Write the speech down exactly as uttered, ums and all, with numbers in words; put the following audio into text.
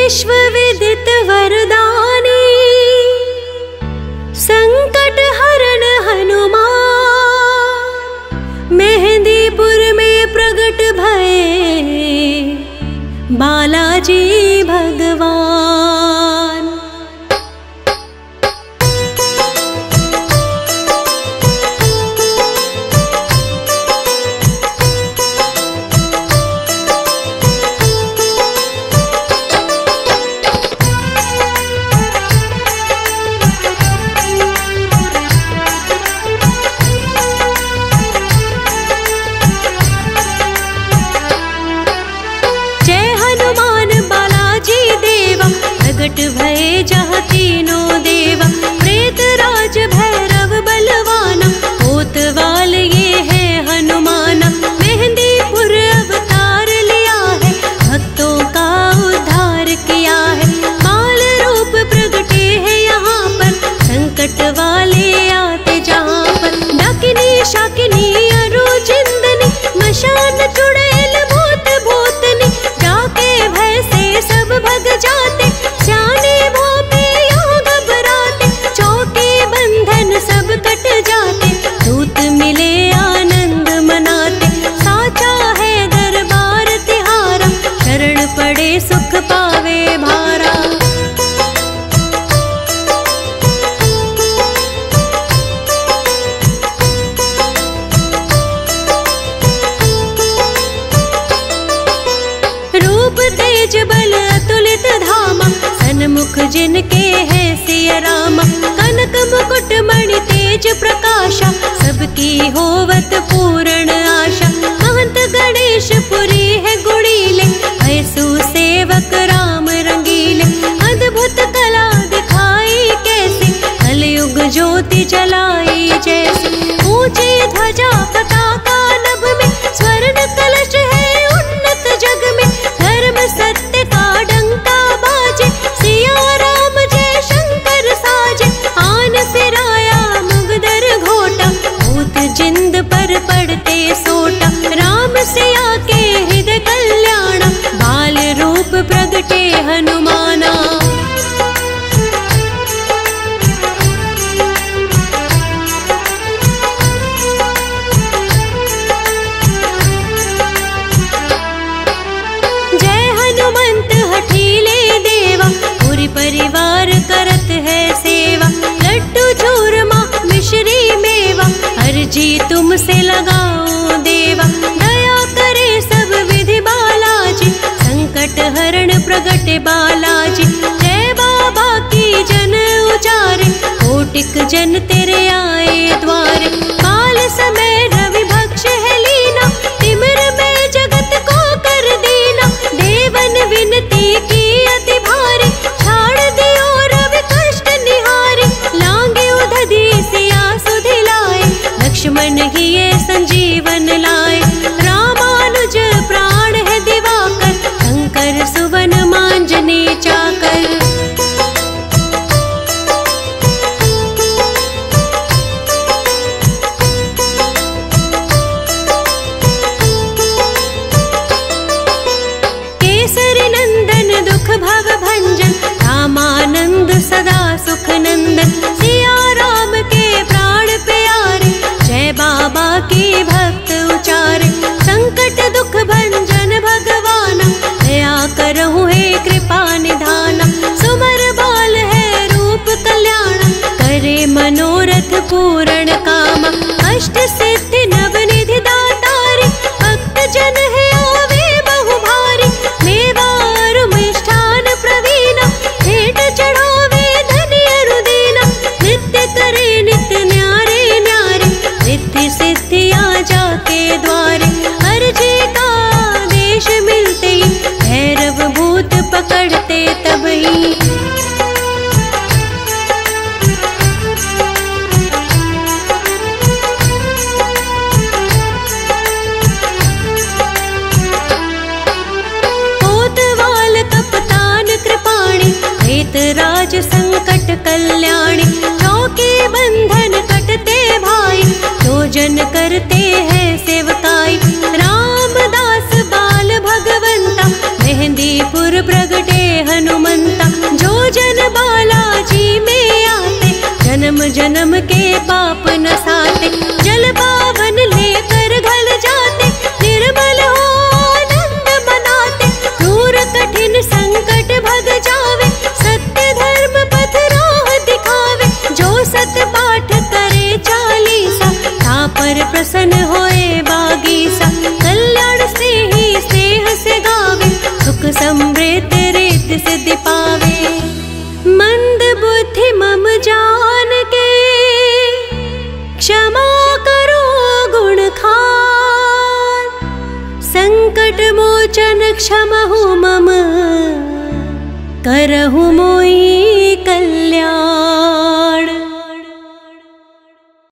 विश्व विदित वरदानी संकट हरण हनुमान। मेहंदीपुर में प्रगट भये बालाजी भगवान। प्रगट भये जहाँ तीनों देवा, प्रेत राज भैरव बलवाना, कोतवाल ये है हनुमाना। मेहंदीपुर अवतार लिया है, भक्तों का उद्धार किया है। बाल रूप प्रगटे है यहाँ पर, संकट वाले आते जहाँ पर। डाकिनी शाकिनी अरु चिंदनी, मशान चुड़ैल भूत भूतनी, डाके भय से सब भग जाते। जाने भोपे यूं घबराते, चौके बंधन सब कट जाते। दूत मिले आनंद मनाते, साचा है दरबार तिहारा, शरण पड़े सुख पावे भारा। रूप तेज बल अतुलित धामा, सन्मुख जिनके है सिया रामा। कनक मुकुट मणि तेज प्रकाशा, सबकी होवत पूर्ण आशा। महंत गणेश पुरी है गुणीले, ऐसु सेवक राम रंगीले। अद्भुत कला दिखाई कैसे, कलयुग ज्योति जलाई जैसे। ऊंची ध्वजा पताका नभ में, स्वर्ण कलश है उन्नत जग में। धर्म सत्य का डंका बाजे, सिया राम जय शंकर साजे। आन फिराया मुगदर घोटा, भूत जिंद पर पड़ते सोटा। राम सिया के हृदय कल्याणा, बाल रूप प्रगटे हनुमाना। जय हनुमंत हठीले देवा, पूरी परिवार करत है सेवा। लड्डू चूरमा मिश्री मेवा, अर्जी तुमसे लगाओ देवा। दया करे सब विधि बालाजी, संकट हरण प्रगटे बालाजी। जय बाबा की जन उचारे, कोटिक जन तेरे आए द्वारे। काल समय रवि भक्ष है लीना, तिमिर में जगत को कर दीना। देवन विनती की अति भारी, छाड़ दियो रवि कष्ट निहारी। लांगे उधधी सिया सुधिलाए, लक्ष्मण ही ये संजीवन लाए। रामानुज प्राण है दिवाकर, शंकर सुवन मांजने चाकर। केसरी नंदन दुख भव भंजन, रामानंद सदा सुख नंदन। सिया राम के प्राण प्यारे, जय बाबा की भक्त उचारे। संकट दुख भंजन भगवाना, दया करहु हे कृपा निधाना। सुमर बाल है रूप कल्याणा, करे मनोरथ पूर्ण कामा। अष्ट सिद्धि नवनिधि दातारी, भक्त जन है आवे बहु भारी। मेवा और मिष्ठान प्रवीणा, भेंट चढ़ावे धन्य रुदीना। नित्य करे नित्य न्यारे न्यारे, रिद्धि सिद्धियाँ जाके द्वारे। अर्जी का देश मिलते ही, भैरव भूत पकड़ते तबही। कोतवाल कपतान कृपाणी, प्रेत राज संकट कल्याणी। चौके बंधन कटते भाई, जो जन करते हैं सेवकाई। रामदास बाल भगवंता, मेहंदीपुर प्रगटे हनुमान। पर प्रसन्न होए बागीसा। कल्याण से ही स्नेह से गावे, सुख समृद्ध रीत सिद्धि पावे। मंद बुद्धि मम जान के, क्षमा करो गुण खान। संकट मोचन क्षमहु मम, करहु मोहि